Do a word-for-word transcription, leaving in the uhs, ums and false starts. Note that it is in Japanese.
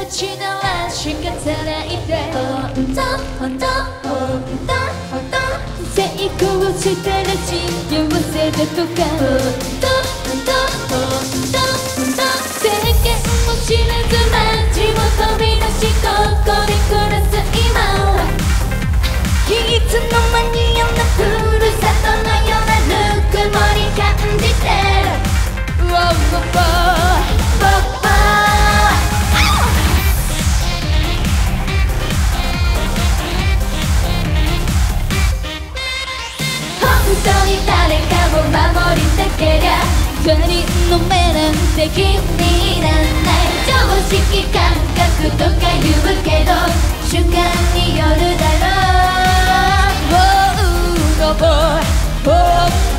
ちなら仕方ないで本当本当本当本当成功したら幸せだとか本当本当本当本当世間も知らず街を飛び出しここで暮らす今はいつの間にようなふるさとのようなぬくもり感じてる Wow, wow, wow, wow. 本当に誰かを守りたけりゃ他人の目なんて気にならない常識感覚とか言うけど瞬間によるだろう Oh, no boy, oh